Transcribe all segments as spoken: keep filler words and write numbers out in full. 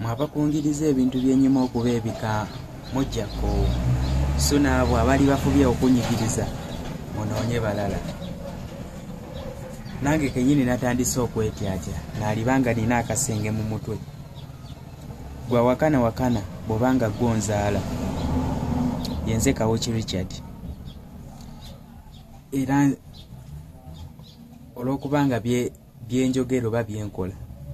mwabakungiriza ebintu byenyuma okuba ebika mujjako so naabo abali bafubye okunyigiriza munoonye balala. Nange kenyini natandise okwetyatya naalibanga nina akasenge mu mutwe gwa wakana wakana bwobanga gwonzaala yenze Kawoki Richard. Era olwokubanga byenjogero ba byenkola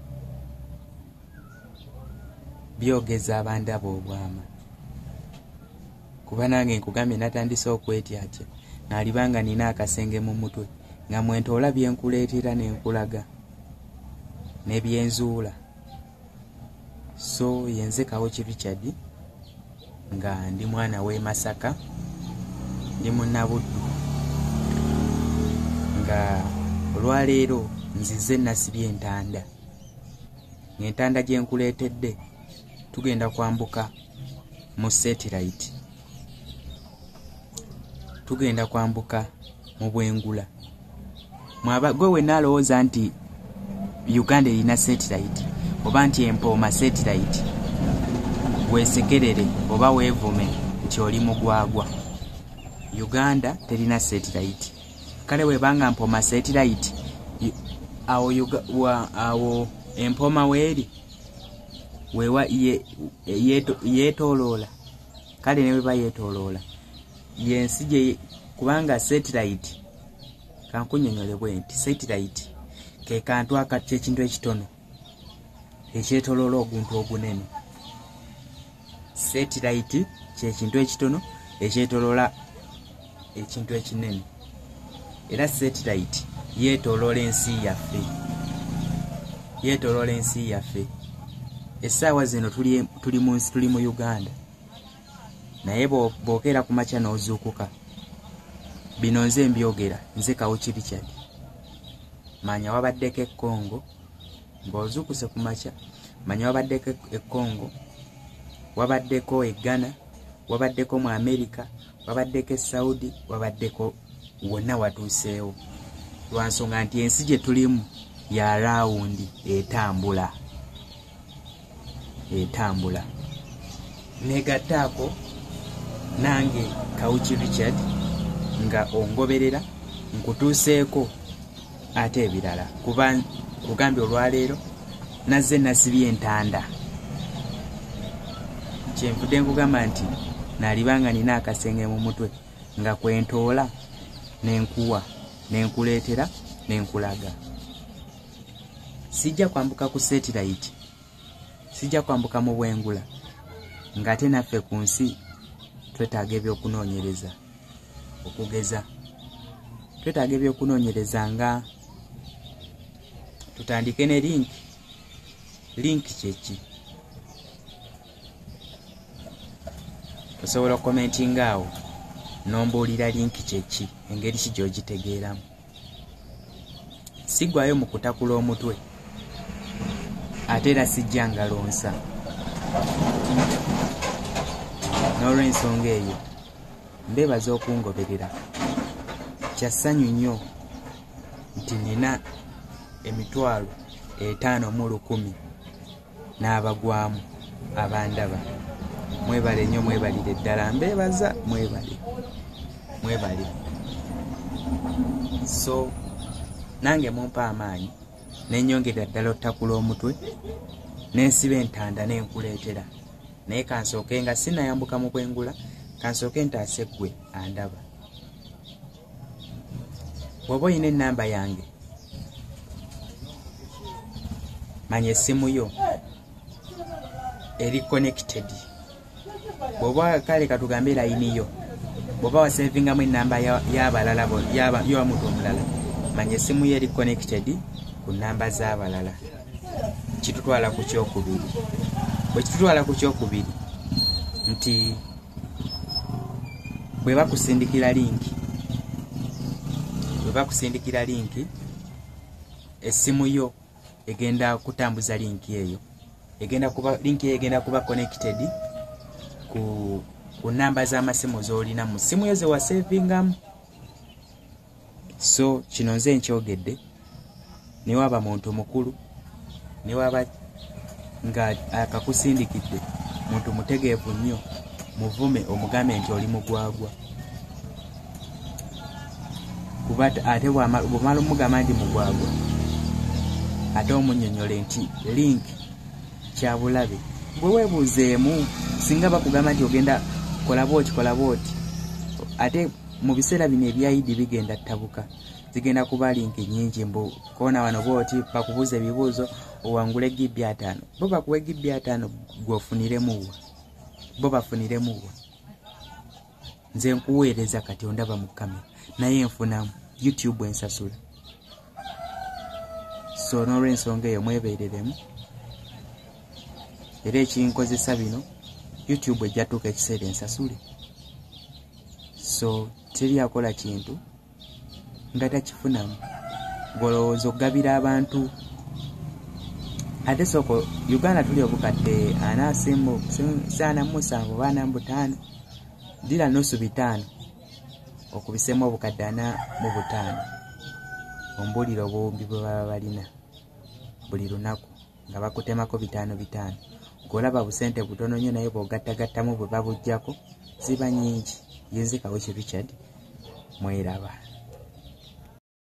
byogeza abandaba obwama kuba nange nkugambye natandise okwetyatya naalibanga nina akasenge mu mutwe nga mwentoola byenkuleetera nenkulaga nebyenzuula. So yenze Kawoki Richard nga ndi mwana w'e Masaka ndi munnabuddu nga olwaleero nzize nasibye entanda ng'entanda gye nkuleetedde tugenda kwambuka mu Lite, tugenda kwambuka mu Bwengula. Mwaba gwe wenna alowooza nti Uganda erina Lite oba nti Mpooma Lite weesekerere oba weevume nti oli mugwagwa. Uganda terina Lite. Kale webanga Mpooma Lite awo yuga, wa, awo Mpooma weeri wewa yeetoloola ye, kale ne weba yeetoloola yensi gye kubanga Lite kankunyonyolebwe nti Lite ke kantu akati ekintu ekitono ekyetoloola oguntu ogunene. Lite kyekintu ekitono ekyetoloola ekintu ekinene. Era Lite yeetoloola ensi yaffe, yeetoloola ensi yaffe. Essaawa zino tuli, tuli, mu, tuli mu Uganda naye bw'okeera ku makya n'ozuukuka bino nze mbyogera nze Kawoki Richard. Manya wabaddeko e Congo ng'ozuukuse ku makya, manya wabaddeko e Congo, wabaddeko e Ghana, wabaddeko mu America, wabaddeko e Saudi, wabaddeko wonna watuuseewo. Lwa nsonga nti ensi gye tulimu ya laawundi etambula etambula. Negattaako nange Kawoki Richard nga ongoberera nkutuuseeko ate ebirala kuba kugambye olwaleero nazze nasibye entanda. Kyenvudde nkugamba nti naalibanga nina akasenge mu mutwe nga kwentoola nenkuwa nenkuleetera nenkulaga. Sijja kwambuka ku Lite, sijja kwambuka mu Bwengula ng'ate naffe ku nsi twetaaga ebyokunoonyereza okugeza. Twetaaga ebyokunoonyereza nga tutandike ne link. Link kyeki? Osobola commentinga awo nombuulira link kyeki engeri ki gy'ogitegeeramu. Siggwayo mu kutakula omutwe ate era sijja ngalonsa. N'olw'ensonga eyo mbeebaza okungoberera. Kya ssanyu nnyo nti nina emitwalo etaano mu lukumi n'abagwamu abandaba. Mwebale nnyo, mwebalire ddala, mbeebaza, mwebale mwebale. So nange mumpa amaanyi nenyongera ddala otakula omutwe nensiba entanda nenkuleetera. Naye kansooke nga sinayambuka mu Bwengula, kansooke ntaase ggwe andaba. Bw'oba oyina ennamba yange manya essimu yo eri connected. Bw'oba kale katugambe layini yo bw'oba wasevingamu ennamba y'abalala y'omuntu omulala manya essimu yo eri connected ku nnamba z'abalala. Kitutwala ku kyokubiri. Bwe kitutwala ku kyokubiri nti bwe bakusindikira linki, bwe bakusindikira linki essimu yo egenda kutambuza linki eyo, egenda kuba linki eyo egenda kuba connected ku ku namba z'amasimu z'olina mu ssimu yo ze wasevingamu. So kino nze nkyogedde, ne waba muntu mukulu, ne waba nga akakusindikidde muntu mutegeevu nnyo muvume omugambe nti oli mugwagwa kuba ate bw'omala omugamba nti mugwagwa ate omunnyonnyole nti link kyabulabe bwe weebuuzeemu singa bakugamba nti ogenda kola bwoti kola bwoti ate mu biseera bino ebyayidi bigenda ttabuka zigenda kuba link nnyingi mbu koona wano bwoti bakubuuza ebibuuzo owangula egibbi ataano bo bakuwa egibbi ataano gw'ofuniremuwa bo bafuniremuwa nze nkuweereza kati ondaba mu kamera naye nfunamu YouTube ensasula so n'olw'ensonga eyo mwebeereremu era ekinkozesa bino YouTube ejja tuuka ekiseera ensasule so teri akola kintu nga takifunamu golowooza okugabira abantu ate soko Uganda tuli obukadde ana simbo sana musanvu bana mbutaano dira nusu bitaano okubisemu obukadde ana mu butaano ombuliro bombi bwe baba balina buli lunaku nga bakutemako bitaano bitaano golaba busente butono nnyo naye bw'ogattagattamu bwe babujjako ziba nnyingi. Yenzikawo ki Richard mweraba.